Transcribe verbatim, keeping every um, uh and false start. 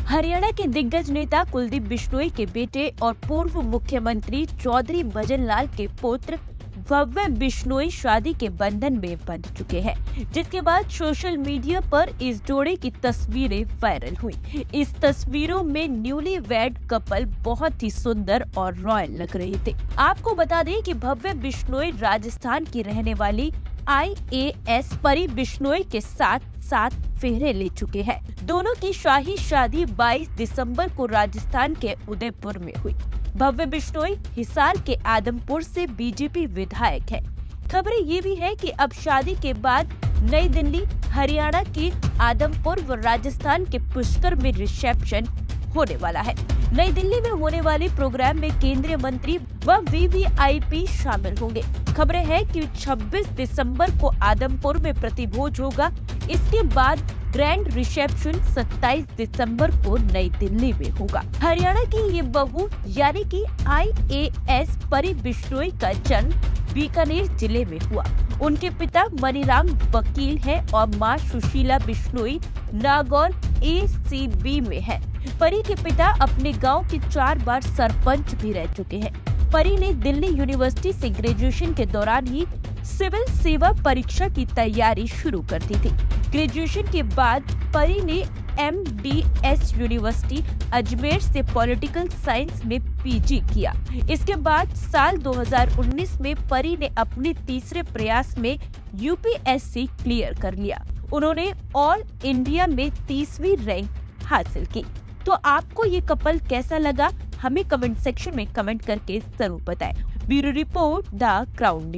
हरियाणा के दिग्गज नेता कुलदीप बिश्नोई के बेटे और पूर्व मुख्यमंत्री चौधरी भजन लाल के पुत्र भव्य बिश्नोई शादी के बंधन में बंध चुके हैं, जिसके बाद सोशल मीडिया पर इस जोड़े की तस्वीरें वायरल हुई। इस तस्वीरों में न्यूली वेड कपल बहुत ही सुंदर और रॉयल लग रहे थे। आपको बता दें कि भव्य बिश्नोई राजस्थान की रहने वाली आई ए एस परी बिश्नोई के साथ सात फेरे ले चुके हैं। दोनों की शाही शादी बाईस दिसंबर को राजस्थान के उदयपुर में हुई। भव्य बिश्नोई हिसार के आदमपुर से बी जे पी विधायक है। खबरें ये भी है कि अब शादी के बाद नई दिल्ली, हरियाणा के आदमपुर व राजस्थान के पुष्कर में रिसेप्शन होने वाला है। नई दिल्ली में होने वाले प्रोग्राम में केंद्रीय मंत्री व वी वी आई पी शामिल होंगे। खबरें हैं कि छब्बीस दिसंबर को आदमपुर में प्रतिभोज होगा। इसके बाद ग्रैंड रिसेप्शन सत्ताईस दिसंबर को नई दिल्ली में होगा। हरियाणा की ये बहू यानी कि आई ए एस परी बिश्नोई का जन्म बीकानेर जिले में हुआ। उनके पिता मनीराम वकील हैं और मां Sushila Bishnoi Nagaur A C B में है। परी के पिता अपने गांव के चार बार सरपंच भी रह चुके हैं। परी ने दिल्ली यूनिवर्सिटी से ग्रेजुएशन के दौरान ही सिविल सेवा परीक्षा की तैयारी शुरू कर दी थी। ग्रेजुएशन के बाद परी ने M D S university Ajmer से पॉलिटिकल साइंस में पी जी किया। इसके बाद साल दो हज़ार उन्नीस में परी ने अपने तीसरे प्रयास में U P S C clear कर लिया। उन्होंने ऑल इंडिया में तीसवीं रैंक हासिल की। तो आपको ये कपल कैसा लगा, हमें कमेंट सेक्शन में कमेंट करके जरूर बताएं। Bureau report, the crown news.